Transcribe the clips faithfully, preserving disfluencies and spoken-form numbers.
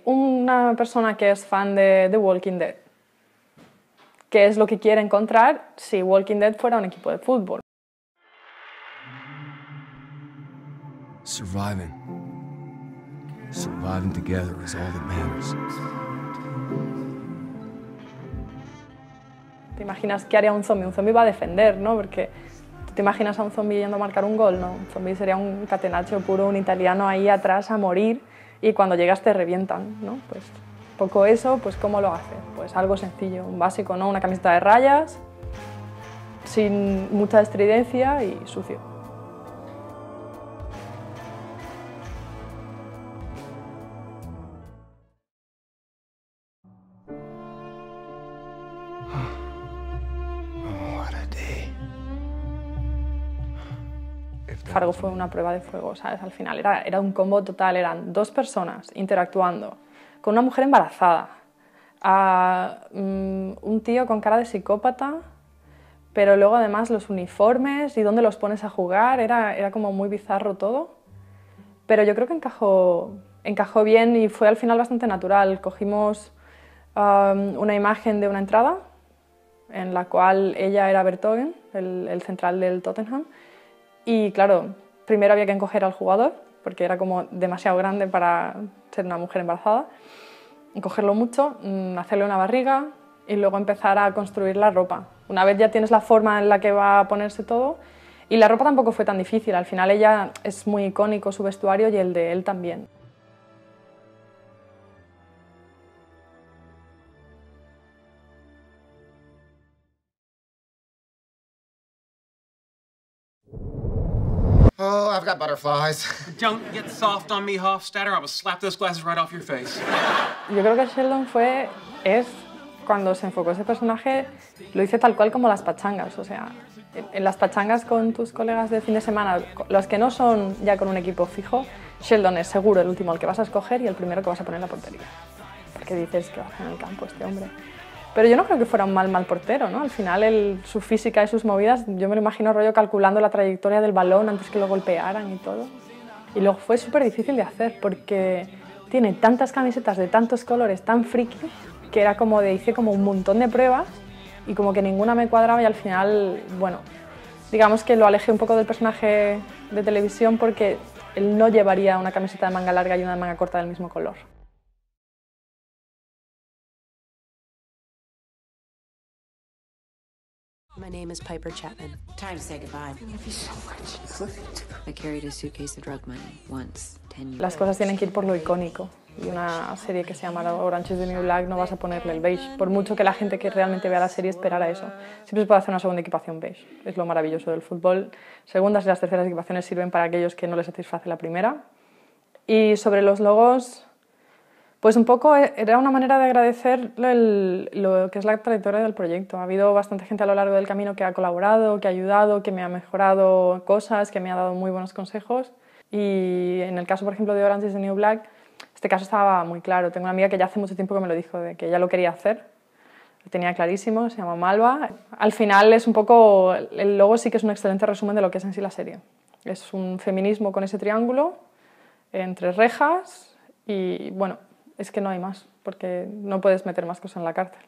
una persona que es fan de The Walking Dead. ¿Qué es lo que quiere encontrar si Walking Dead fuera un equipo de fútbol? Surviving. Surviving together is all that matters. ¿Te imaginas qué haría un zombie? Un zombie va a defender, ¿no? Porque ¿tú te imaginas a un zombie yendo a marcar un gol? No, un zombie sería un catenaccio puro, un italiano ahí atrás a morir y cuando llegas te revientan, ¿no? Pues poco eso, pues ¿cómo lo hace? Pues algo sencillo, un básico, ¿no? Una camiseta de rayas, sin mucha estridencia y sucio. Fargo fue una prueba de fuego, ¿sabes? Al final era, era un combo total, eran dos personas interactuando con una mujer embarazada, a, um, un tío con cara de psicópata, pero luego además los uniformes y dónde los pones a jugar, era, era como muy bizarro todo, pero yo creo que encajó, encajó bien y fue al final bastante natural. Cogimos um, una imagen de una entrada en la cual ella era Vertonghen, el, el central del Tottenham, y claro, primero había que encoger al jugador, porque era como demasiado grande para ser una mujer embarazada, encogerlo mucho, hacerle una barriga y luego empezar a construir la ropa. Una vez ya tienes la forma en la que va a ponerse todo, y la ropa tampoco fue tan difícil, al final ella es muy icónico su vestuario y el de él también. Oh, I've got butterflies. Don't get soft on me, Hofstadter. I will slap those glasses right off your face. Yo creo que Sheldon fue, es, cuando se enfocó ese personaje, lo hice tal cual como las pachangas. O sea, en las pachangas con tus colegas de fin de semana, los que no son ya con un equipo fijo, Sheldon es seguro el último al que vas a escoger y el primero que vas a poner en la portería. Porque dices, ¿qué va a hacer en el campo este hombre? Pero yo no creo que fuera un mal, mal portero, ¿no? Al final, el, su física y sus movidas, yo me lo imagino rollo calculando la trayectoria del balón antes que lo golpearan y todo. Y luego fue súper difícil de hacer porque tiene tantas camisetas de tantos colores, tan friki, que era como de, hice como un montón de pruebas y como que ninguna me cuadraba y al final, bueno, digamos que lo alejé un poco del personaje de televisión porque él no llevaría una camiseta de manga larga y una de manga corta del mismo color. My name is Piper Chapman. Time to say goodbye. I love you so much. I carried a suitcase of drug money once, ten years. Las cosas tienen que ir por lo icónico. Y una serie que se llama Orange is the New Black no vas a ponerle el beige. Por mucho que la gente que realmente vea la serie esperara eso. Siempre se puede hacer una segunda equipación beige. Es lo maravilloso del fútbol. Segundas y las terceras equipaciones sirven para aquellos que no les satisface la primera. Y sobre los logos, pues un poco era una manera de agradecer el, lo que es la trayectoria del proyecto. Ha habido bastante gente a lo largo del camino que ha colaborado, que ha ayudado, que me ha mejorado cosas, que me ha dado muy buenos consejos. Y en el caso, por ejemplo, de Orange is the New Black, este caso estaba muy claro. Tengo una amiga que ya hace mucho tiempo que me lo dijo, de que ella lo quería hacer. Lo tenía clarísimo, se llama Malva. Al final es un poco, el logo sí que es un excelente resumen de lo que es en sí la serie. Es un feminismo con ese triángulo, entre rejas y, bueno, es que no hay más, porque no puedes meter más cosas en la cárcel.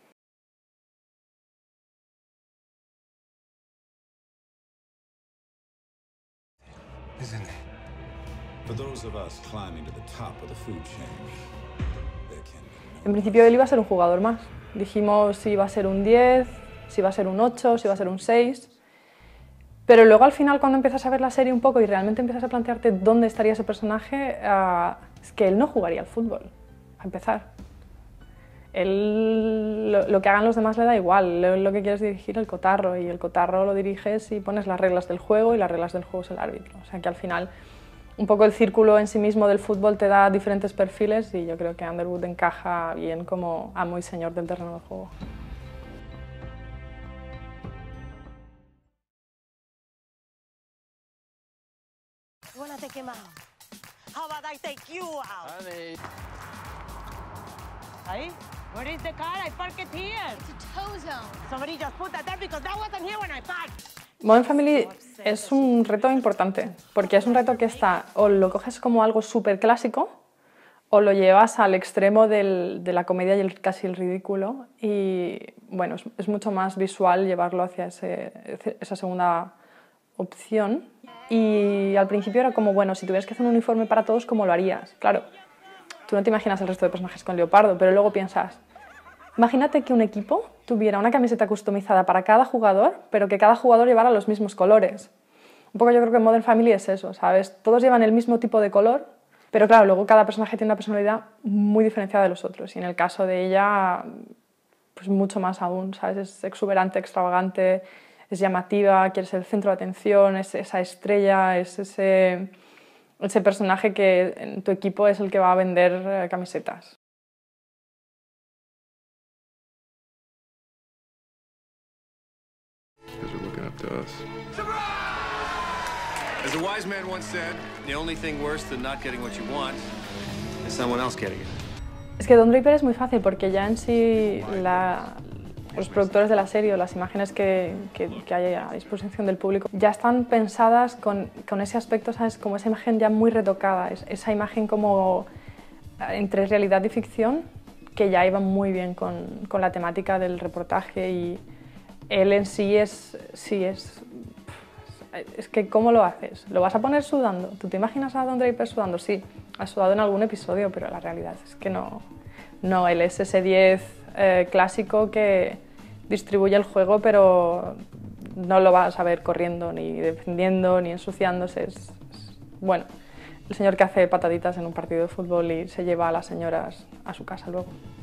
Isn't it? For those of us climbing to the top of the food chain, there can be no... En principio él iba a ser un jugador más. Dijimos si iba a ser un diez, si iba a ser un ocho, si iba a ser un seis. Pero luego al final, cuando empiezas a ver la serie un poco y realmente empiezas a plantearte dónde estaría ese personaje, uh, es que él no jugaría al fútbol, a empezar. Él, lo, lo que hagan los demás le da igual, lo, lo que quiere es dirigir el cotarro, y el cotarro lo diriges y pones las reglas del juego, y las reglas del juego es el árbitro. O sea que al final, un poco el círculo en sí mismo del fútbol te da diferentes perfiles, y yo creo que Underwood encaja bien como amo y señor del terreno de juego. You wanna take him out? How about I take you out? Honey. Hey, where is the car? I parked it here. It's a tow zone. Somebody just put that there because that wasn't here when I parked. Modern Family es un reto importante, porque es un reto que está, o lo coges como algo súper clásico, o lo llevas al extremo del, de la comedia y el, casi el ridículo, y bueno, es, es mucho más visual llevarlo hacia ese, esa segunda opción. Y al principio era como, bueno, si tuvieras que hacer un uniforme para todos, ¿cómo lo harías? Claro, tú no te imaginas el resto de personajes con leopardo, pero luego piensas, imagínate que un equipo tuviera una camiseta customizada para cada jugador, pero que cada jugador llevara los mismos colores. Un poco yo creo que Modern Family es eso, ¿sabes? Todos llevan el mismo tipo de color, pero claro, luego cada personaje tiene una personalidad muy diferenciada de los otros. Y en el caso de ella, pues mucho más aún, ¿sabes? Es exuberante, extravagante, es llamativa, quiere ser el centro de atención, es esa estrella, es ese, ese personaje que en tu equipo es el que va a vender eh, camisetas. Because they're looking up to us. As a wise man once said, the only thing worse than not getting what you want is someone else getting it. Es que Don Draper es muy fácil porque ya en sí la, los productores de la serie o las imágenes que, que, que hay a disposición del público ya están pensadas con, con ese aspecto, ¿sabes? Como esa imagen ya muy retocada, es, esa imagen como entre realidad y ficción que ya iba muy bien con, con la temática del reportaje, y él en sí es, sí es, es que ¿cómo lo haces? ¿Lo vas a poner sudando? ¿Tú te imaginas a Don Draper sudando? Sí, ha sudado en algún episodio, pero la realidad es que no, no él es ese diez eh, clásico que distribuye el juego, pero no lo vas a ver corriendo, ni defendiendo, ni ensuciándose. Es, es, bueno, el señor que hace pataditas en un partido de fútbol y se lleva a las señoras a su casa luego.